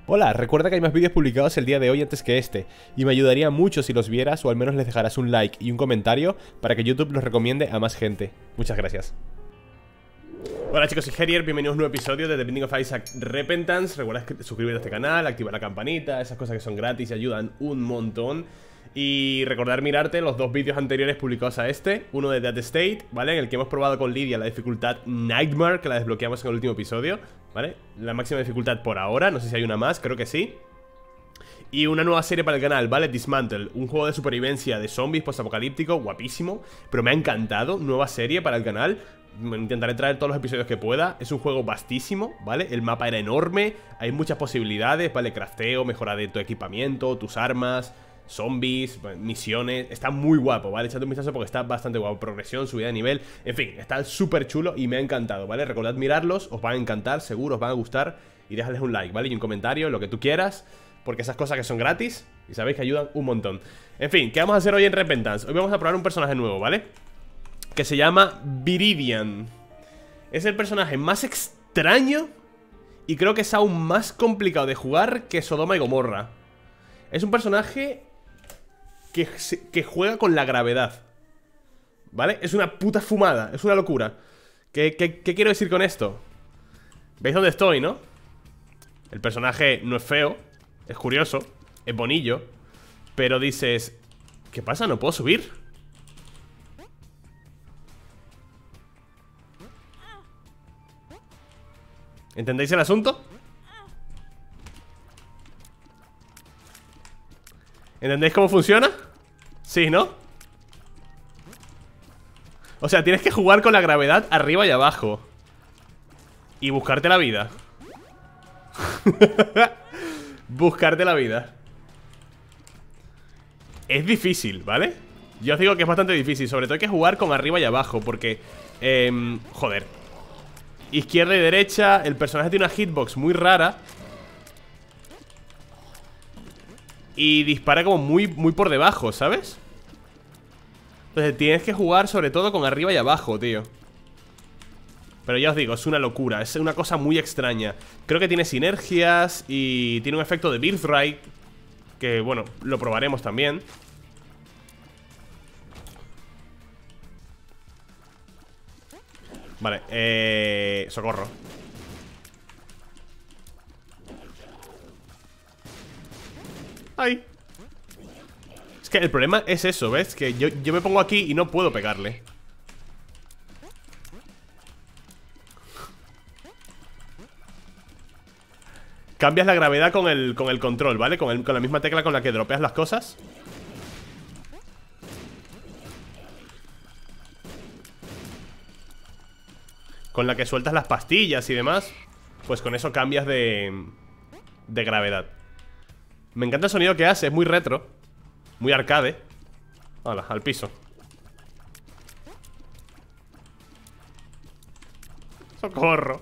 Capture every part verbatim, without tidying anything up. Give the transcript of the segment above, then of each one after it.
Hola, recuerda que hay más vídeos publicados el día de hoy antes que este, y me ayudaría mucho si los vieras o al menos les dejarás un like y un comentario para que YouTube los recomiende a más gente. Muchas gracias. Hola chicos, soy Herier, bienvenidos a un nuevo episodio de The Binding of Isaac Repentance. Recuerda suscribirte a este canal, activar la campanita, esas cosas que son gratis y ayudan un montón. Y recordar mirarte los dos vídeos anteriores publicados a este. Uno de Dead State, ¿vale? En el que hemos probado con Lidia la dificultad Nightmare, que la desbloqueamos en el último episodio, ¿vale? La máxima dificultad por ahora, no sé si hay una más, creo que sí. Y una nueva serie para el canal, ¿vale? Dismantle, un juego de supervivencia de zombies postapocalíptico, guapísimo, pero me ha encantado, nueva serie para el canal. Intentaré traer todos los episodios que pueda. Es un juego vastísimo, ¿vale? El mapa era enorme, hay muchas posibilidades, ¿vale? Crafteo, mejora de tu equipamiento, tus armas, zombies, misiones. Está muy guapo, ¿vale? Echad un vistazo porque está bastante guapo. Progresión, subida de nivel, en fin, está súper chulo y me ha encantado, ¿vale? Recordad mirarlos, os van a encantar, seguro os van a gustar. Y dejadles un like, ¿vale? Y un comentario, lo que tú quieras, porque esas cosas que son gratis y sabéis que ayudan un montón. En fin, ¿qué vamos a hacer hoy en Repentance? Hoy vamos a probar un personaje nuevo, ¿vale? Que se llama Viridian. Es el personaje más extraño y creo que es aún más complicado de jugar que Sodoma y Gomorra. Es un personaje que, que juega con la gravedad, ¿vale? Es una puta fumada, es una locura. ¿Qué, qué, qué quiero decir con esto? ¿Veis dónde estoy, no? El personaje no es feo, es curioso, es bonillo, pero dices, ¿qué pasa? ¿No puedo subir? ¿Entendéis el asunto? ¿Entendéis cómo funciona? Sí, ¿no? O sea, tienes que jugar con la gravedad arriba y abajo y buscarte la vida. Buscarte la vida. Es difícil, ¿vale? Yo os digo que es bastante difícil. Sobre todo hay que jugar con arriba y abajo porque, eh, joder, izquierda y derecha. El personaje tiene una hitbox muy rara y dispara como muy, muy por debajo, ¿sabes? Entonces tienes que jugar sobre todo con arriba y abajo, tío. Pero ya os digo, es una locura, es una cosa muy extraña. Creo que tiene sinergias y tiene un efecto de Birthright, que bueno, lo probaremos también. Vale, eh... socorro. ¡Ay! Es que el problema es eso, ¿ves? Que yo, yo me pongo aquí y no puedo pegarle. Cambias la gravedad con el, con el control, ¿vale? Con, el, con la misma tecla con la que dropeas las cosas. Con la que sueltas las pastillas y demás. Pues con eso cambias de, de gravedad. Me encanta el sonido que hace, es muy retro, muy arcade. Hola, al piso. Socorro.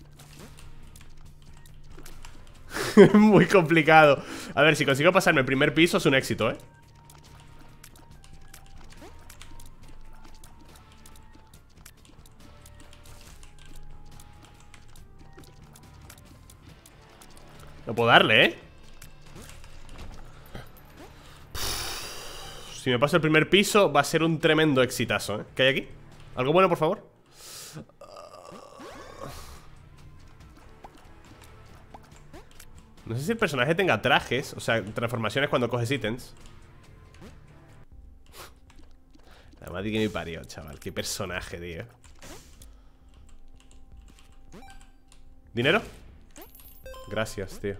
Muy complicado. A ver, si consigo pasarme el primer piso es un éxito, ¿eh? No puedo darle, ¿eh? Si me paso el primer piso va a ser un tremendo exitazo, ¿eh? ¿Qué hay aquí? ¿Algo bueno, por favor? No sé si el personaje tenga trajes, o sea, transformaciones cuando coges ítems. La madre que me parió, chaval. Qué personaje, tío. ¿Dinero? Gracias, tío.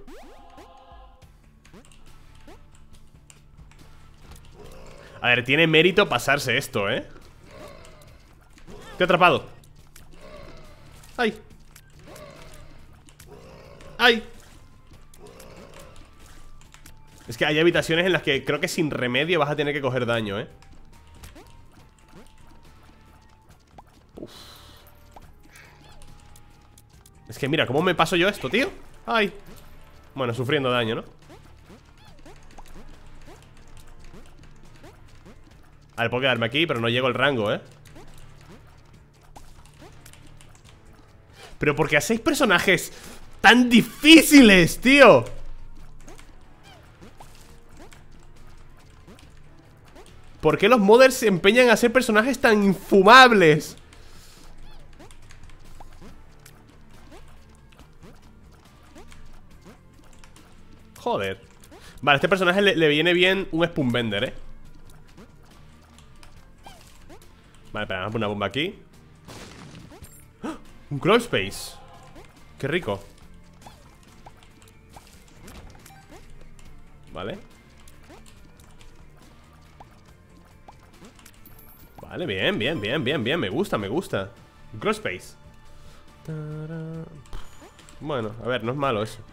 A ver, tiene mérito pasarse esto, ¿eh? Te he atrapado. ¡Ay! ¡Ay! Es que hay habitaciones en las que creo que sin remedio vas a tener que coger daño, ¿eh? Uf. Es que mira, ¿cómo me paso yo esto, tío? ¡Ay! Bueno, sufriendo daño, ¿no? A ver, puedo quedarme aquí, pero no llego al rango, ¿eh? Pero ¿por qué hacéis personajes tan difíciles, tío? ¿Por qué los modders se empeñan a hacer personajes tan infumables? Joder. Vale, a este personaje le, le viene bien un Spoonbender, ¿eh? Vale, espera, vamos a poner una bomba aquí. ¡Ah! Un crawl space. Qué rico. Vale. Vale, bien, bien, bien, bien, bien. Me gusta, me gusta. Un crawl space. Bueno, a ver, no es malo eso.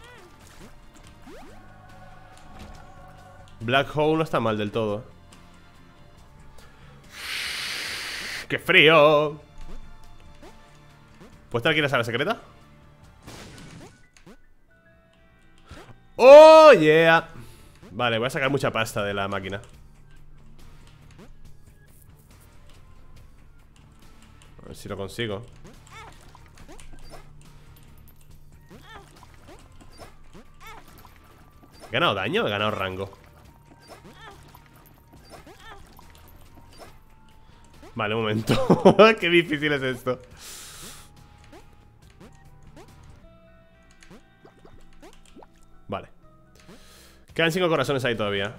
Black Hole no está mal del todo. ¡Qué frío! ¿Puedo estar aquí en la sala secreta? ¡Oh, yeah! Vale, voy a sacar mucha pasta de la máquina. A ver si lo consigo. ¿He ganado daño o he ganado rango? Vale, un momento. Qué difícil es esto. Vale. Quedan cinco corazones ahí todavía.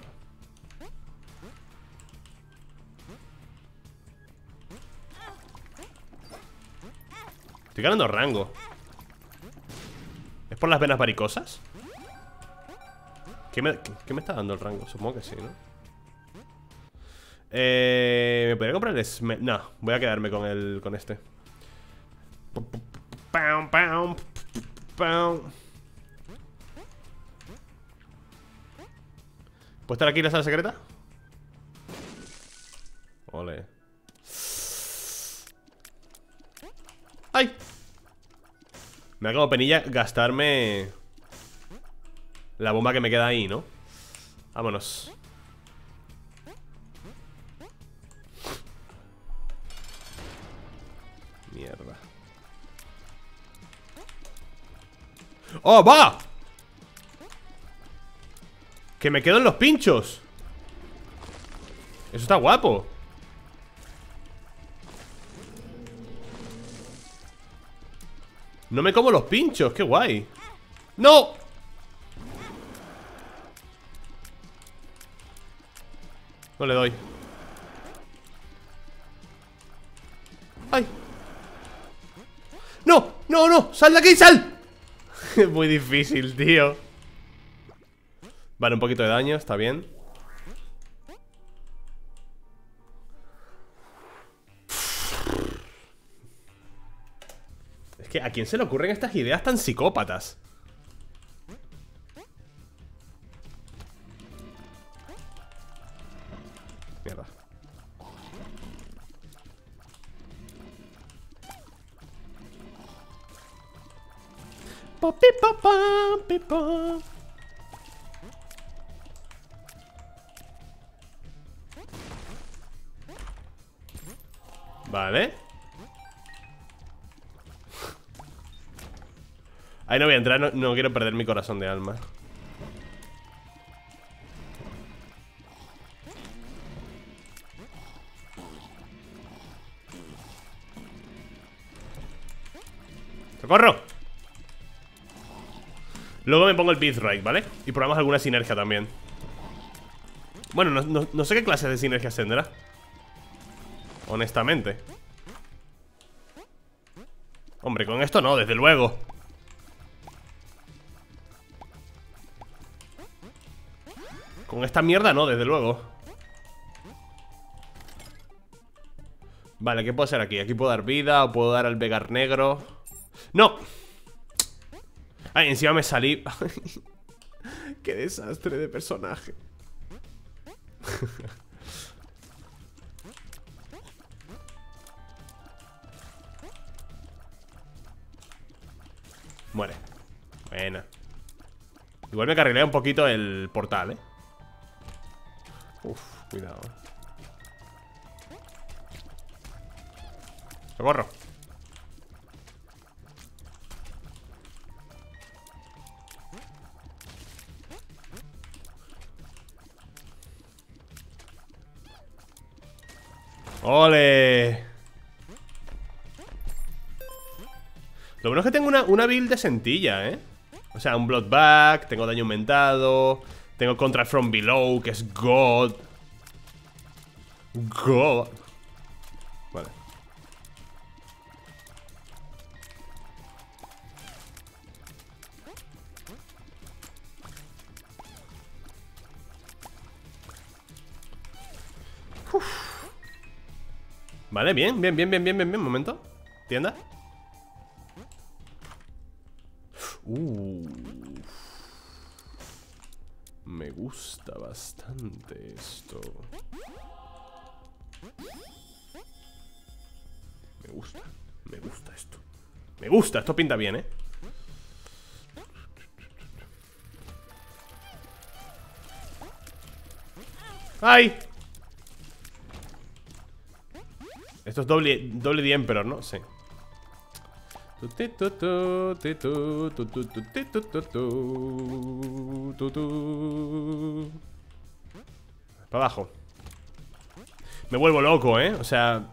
Estoy ganando rango. ¿Es por las venas varicosas? ¿Qué me, qué, qué me está dando el rango? Supongo que sí, ¿no? Eh, ¿Me podría comprar el Smelt? No, voy a quedarme con el con este. ¿Puedo estar aquí en la sala secreta? Ole. ¡Ay! Me ha como penilla gastarme la bomba que me queda ahí, ¿no? Vámonos. Mierda. ¡Oh, va! Que me quedo en los pinchos. Eso está guapo. No me como los pinchos, qué guay. ¡No! No le doy. ¡Ay! ¡No! ¡No, no! ¡Sal de aquí, sal! Es muy difícil, tío. Vale, un poquito de daño, está bien. Es que ¿a quién se le ocurren estas ideas tan psicópatas? Mierda. Vale. Ahí no voy a entrar, no, no quiero perder mi corazón de alma. ¡Socorro! Luego me pongo el Beatright, ¿vale? Y probamos alguna sinergia también. Bueno, no, no, no sé qué clase de sinergias tendrá, honestamente. Hombre, con esto no, desde luego. Con esta mierda no, desde luego. Vale, ¿qué puedo hacer aquí? Aquí puedo dar vida o puedo dar al Vegar negro. ¡No! Ay, encima me salí. Qué desastre de personaje. Muere. Buena. Igual me carrilea un poquito el portal, eh. Uf, cuidado. ¡Socorro! ¡Ole! Lo bueno es que tengo una, una build de sentilla, ¿eh? O sea, un Bloodback, tengo daño aumentado, tengo Contra From Below, que es God. God. Vale. Uf. Vale, bien, bien, bien, bien, bien, bien, bien. Momento. Tienda. Uh. Me gusta bastante esto. Me gusta, me gusta esto. Me gusta, esto pinta bien, ¿eh? ¡Ay! Esto es doble, doble de Emperor, ¿no? Sí. Para abajo. Me vuelvo loco, ¿eh? O sea...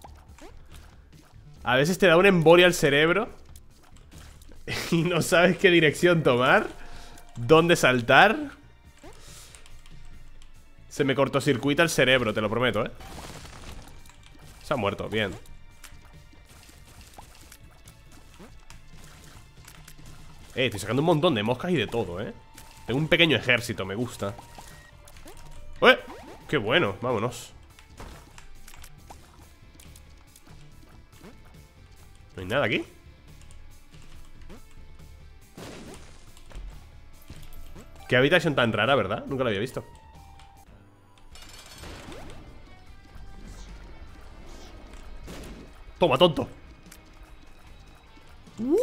A veces te da una embolia al cerebro y no sabes qué dirección tomar, dónde saltar. Se me cortocircuita el cerebro, te lo prometo, ¿eh? Se ha muerto, bien. Eh, estoy sacando un montón de moscas y de todo, ¿eh? Tengo un pequeño ejército, me gusta. ¡Eh! ¡Qué bueno! Vámonos. ¿No hay nada aquí? Qué habitación tan rara, ¿verdad? Nunca la había visto. Toma, tonto. uh.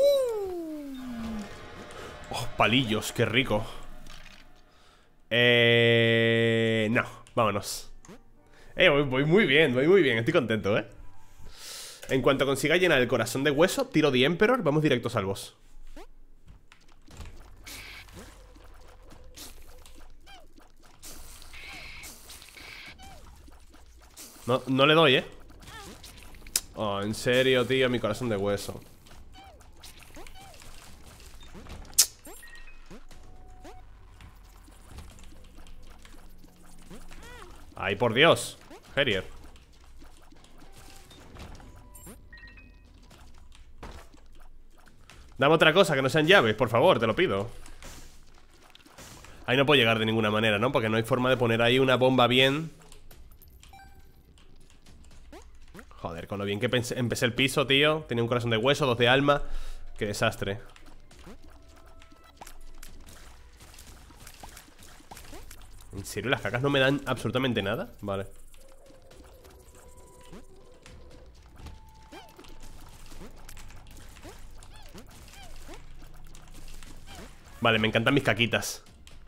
Oh, palillos, qué rico. Eh... No, vámonos. Eh, voy, voy muy bien, voy muy bien. Estoy contento, ¿eh? En cuanto consiga llenar el corazón de hueso, tiro de Emperor, vamos directos al boss. No, no le doy, ¿eh? Oh, en serio, tío, mi corazón de hueso. Ay, por Dios. Harrier. Dame otra cosa que no sean llaves, por favor, te lo pido. Ahí no puedo llegar de ninguna manera, ¿no? Porque no hay forma de poner ahí una bomba bien. Joder, con lo bien que pensé, empecé el piso, tío. Tenía un corazón de hueso, dos de alma. Qué desastre. ¿En serio las cacas no me dan absolutamente nada? Vale. Vale, me encantan mis caquitas.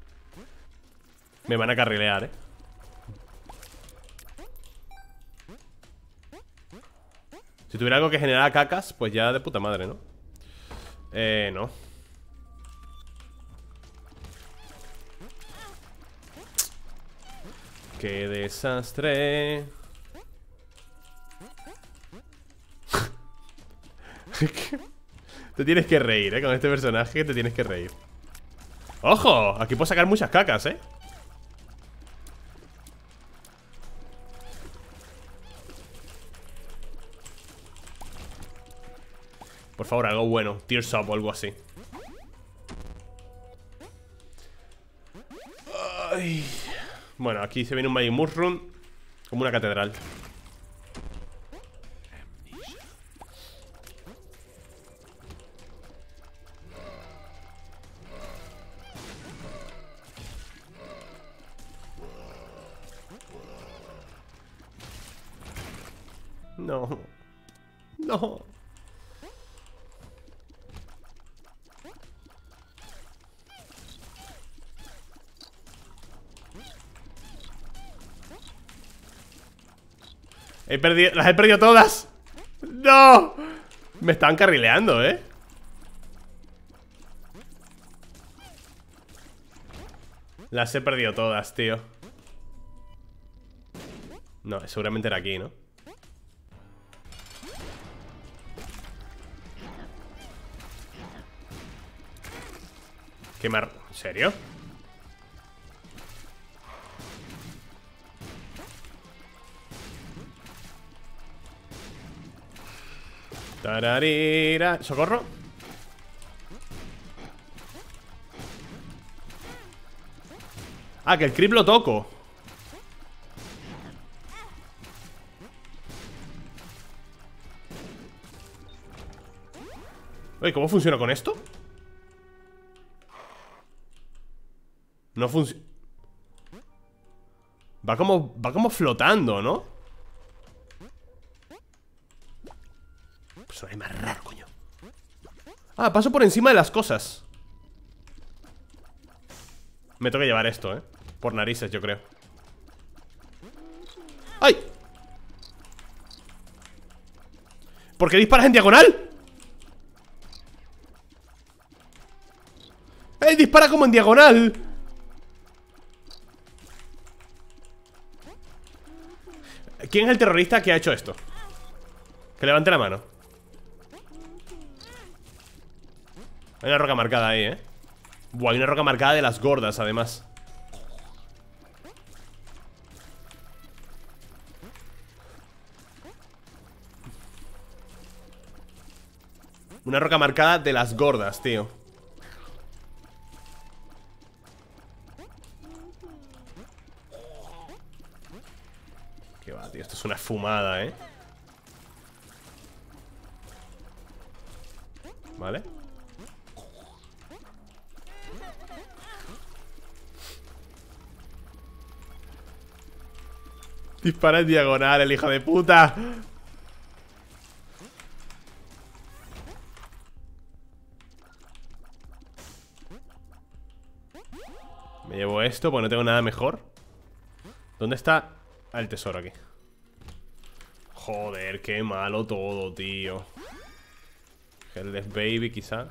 Me van a carrilear, eh. Si tuviera algo que generara cacas, pues ya de puta madre, ¿no? Eh, no. ¡Qué desastre! Te tienes que reír, ¿eh? Con este personaje te tienes que reír. ¡Ojo! Aquí puedo sacar muchas cacas, ¿eh? Por favor, algo bueno. Tears Up o algo así. Ay. Bueno, aquí se viene un Magic Mushroom como una catedral. No. No. He perdido, las he perdido todas. ¡No! Me están carrileando, ¿eh? Las he perdido todas, tío. No, seguramente era aquí, ¿no? ¿Qué mar... ¿En serio? Tararira. ¿Socorro? Ah, que el creep lo toco. Oye, ¿cómo funciona con esto? No funciona. Va como, va como flotando, ¿no? Personaje más raro, coño. Ah, paso por encima de las cosas. Me toca llevar esto, ¿eh? Por narices, yo creo. ¡Ay! ¿Por qué disparas en diagonal? ¡Eh! Dispara como en diagonal. ¿Quién es el terrorista que ha hecho esto? Que levante la mano. Hay una roca marcada ahí, ¿eh? Buah, hay una roca marcada de las gordas, además. Una roca marcada de las gordas, tío. Qué va, tío, esto es una fumada, ¿eh? Vale. Dispara en diagonal, el hijo de puta. Me llevo esto porque no tengo nada mejor. ¿Dónde está? Ah, el tesoro aquí. Joder, qué malo todo, tío. Helldeath Baby, quizá.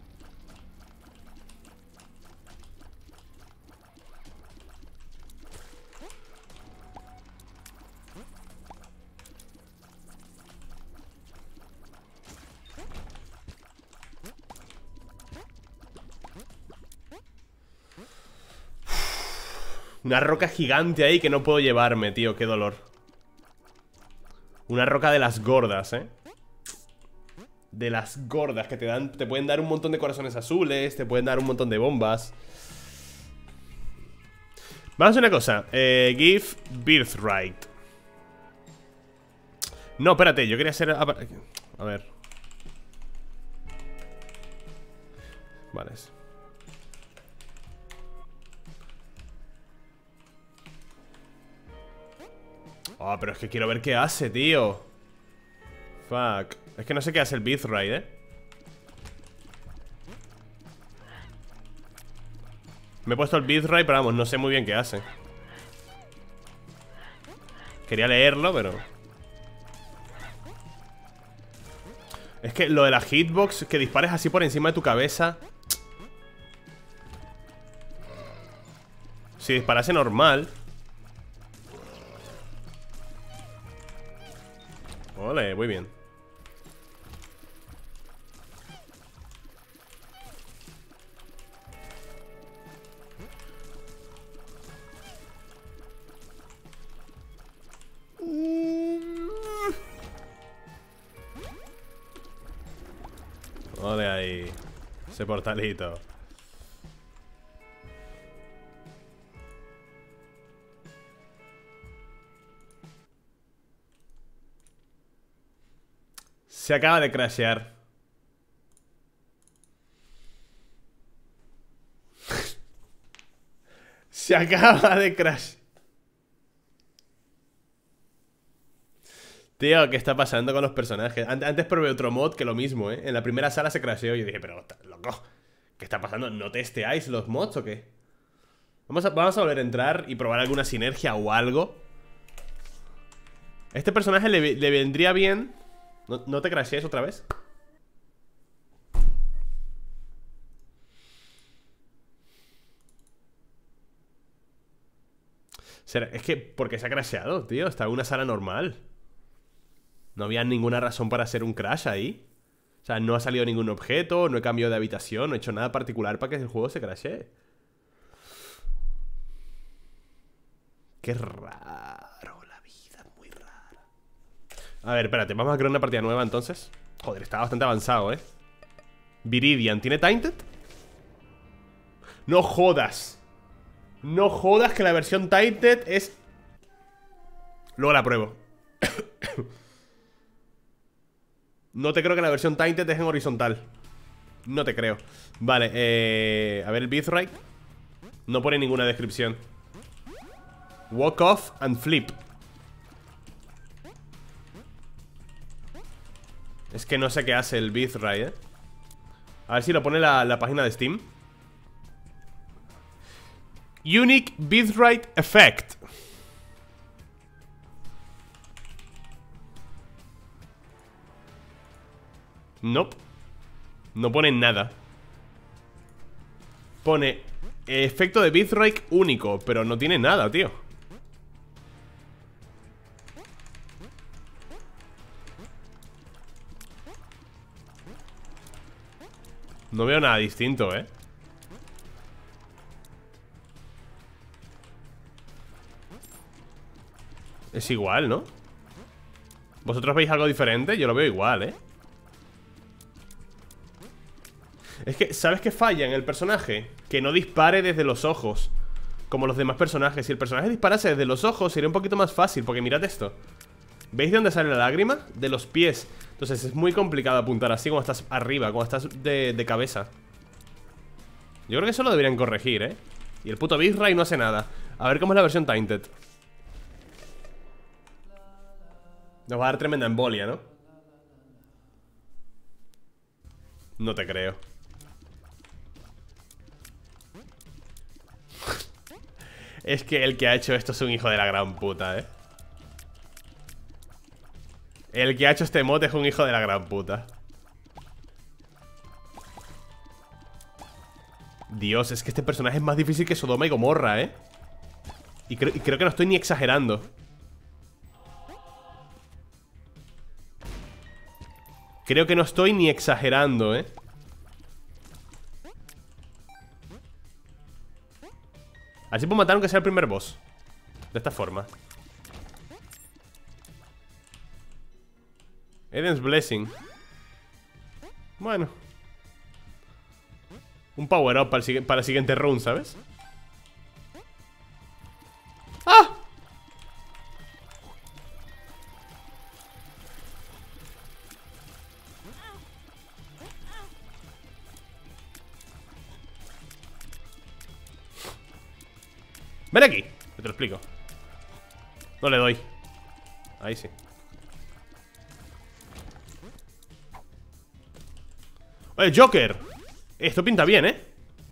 Una roca gigante ahí que no puedo llevarme, tío, qué dolor. Una roca de las gordas, eh. De las gordas que te dan, te pueden dar un montón de corazones azules, te pueden dar un montón de bombas. Vamos a hacer una cosa, eh, Give Birthright. No, espérate, yo quería hacer... A ver. Vale. Ah, oh, pero es que quiero ver qué hace, tío. Fuck. Es que no sé qué hace el Birthright, eh. Me he puesto el Birthright, pero vamos, no sé muy bien qué hace. Quería leerlo, pero... Es que lo de la hitbox, que dispares así por encima de tu cabeza. Si disparase normal. Ole, muy bien. Ole ahí. Ese portalito. Se acaba de crashear. Se acaba de crash. Tío, ¿qué está pasando con los personajes? Antes probé otro mod que lo mismo, ¿eh? En la primera sala se crasheó y yo dije, pero, loco, ¿qué está pasando? ¿No testeáis los mods o qué? Vamos a, vamos a volver a entrar y probar alguna sinergia o algo. Este personaje le, le vendría bien. ¿No, no te crashees otra vez? ¿Será? Es que, ¿por qué se ha crasheado, tío? Está en una sala normal. No había ninguna razón para hacer un crash ahí. sea, no ha salido ningún objeto, no he cambiado de habitación, no he hecho nada particular para que el juego se crashee. Qué raro, la vida es muy rara. A ver, espérate, vamos a crear una partida nueva entonces. Joder, está bastante avanzado, eh. Viridian, ¿tiene Tainted? No jodas. No jodas que la versión Tainted es... Luego la pruebo. No te creo que la versión Tainted es en horizontal. No te creo. Vale, eh... a ver el bitrate. No pone ninguna descripción. Walk off and flip. Es que no sé qué hace el bitrate, eh. A ver si lo pone la, la página de Steam. Unique bitrate effect. Nope. No pone nada. Pone efecto de bitrate único, pero no tiene nada, tío. No veo nada distinto, eh. Es igual, ¿no? ¿Vosotros veis algo diferente? Yo lo veo igual, ¿eh? Es que, ¿sabes qué falla en el personaje? Que no dispare desde los ojos, como los demás personajes. Si el personaje disparase desde los ojos sería un poquito más fácil, porque mirad esto. ¿Veis de dónde sale la lágrima? De los pies. Entonces es muy complicado apuntar así cuando estás arriba, cuando estás de, de cabeza. Yo creo que eso lo deberían corregir, ¿eh? Y el puto bitrate no hace nada. A ver cómo es la versión Tainted. Nos va a dar tremenda embolia, ¿no? No te creo. Es que el que ha hecho esto es un hijo de la gran puta, ¿eh? El que ha hecho este emote es un hijo de la gran puta. Dios, es que este personaje es más difícil que Sodoma y Gomorra, ¿eh? Y, cre y creo que no estoy ni exagerando. Creo que no estoy ni exagerando, ¿eh? Así puedo matar aunque sea el primer boss. De esta forma. Eden's Blessing. Bueno. Un power up para el, para el siguiente round, ¿sabes? ¡Ah! Ven aquí, te lo explico. No le doy. Ahí sí. Oye, Joker. Esto pinta bien, ¿eh?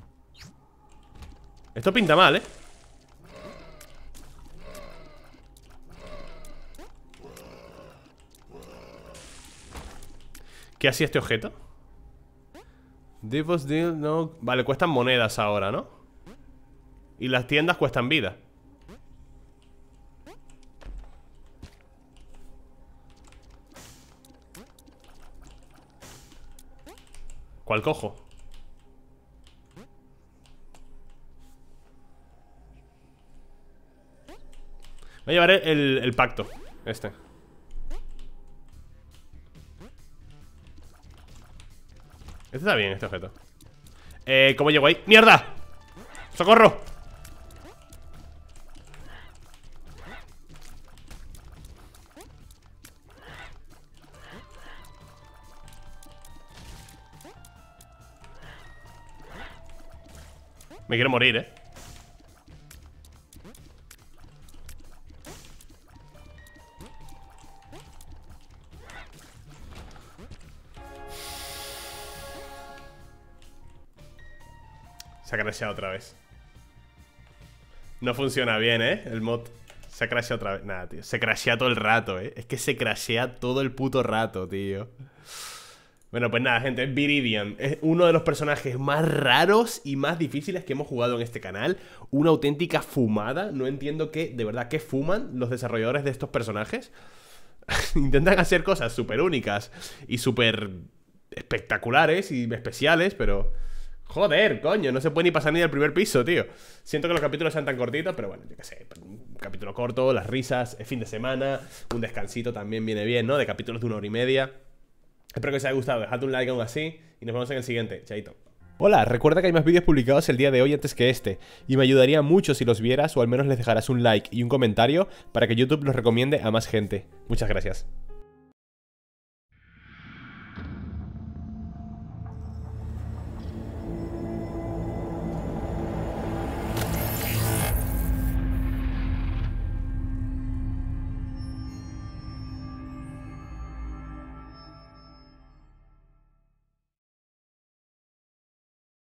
Esto pinta mal, ¿eh? ¿Qué hacía este objeto? Devil's Deal, no. Vale, cuestan monedas ahora, ¿no? Y las tiendas cuestan vida. ¿Cuál cojo? Voy a llevar el, el pacto. Este. Este está bien, este objeto. Eh, ¿cómo llego ahí? ¡Mierda! ¡Socorro! Me quiero morir, eh. Se ha crasheado otra vez. No funciona bien, eh. El mod se ha crasheado otra vez. Nada, tío. Se crashea todo el rato, eh. Es que se crashea todo el puto rato, tío. Bueno, pues nada, gente, es Viridian. Es uno de los personajes más raros y más difíciles que hemos jugado en este canal. Una auténtica fumada. No entiendo qué, de verdad, qué fuman los desarrolladores de estos personajes. Intentan hacer cosas súper únicas y súper espectaculares y especiales, pero... Joder, coño, no se puede ni pasar ni del primer piso, tío. Siento que los capítulos sean tan cortitos, pero bueno, yo qué sé, un capítulo corto, las risas, es fin de semana, un descansito también viene bien, ¿no? De capítulos de una hora y media. Espero que os haya gustado, dejad un like aún así y nos vemos en el siguiente, chaito. Hola, recuerda que hay más vídeos publicados el día de hoy antes que este, y me ayudaría mucho si los vieras o al menos les dejarás un like y un comentario para que YouTube los recomiende a más gente. Muchas gracias.